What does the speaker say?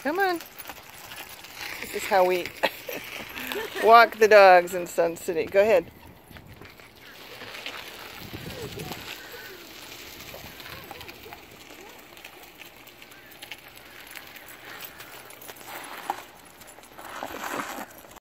Come on. This is how we walk the dogs in Sun City. Go ahead.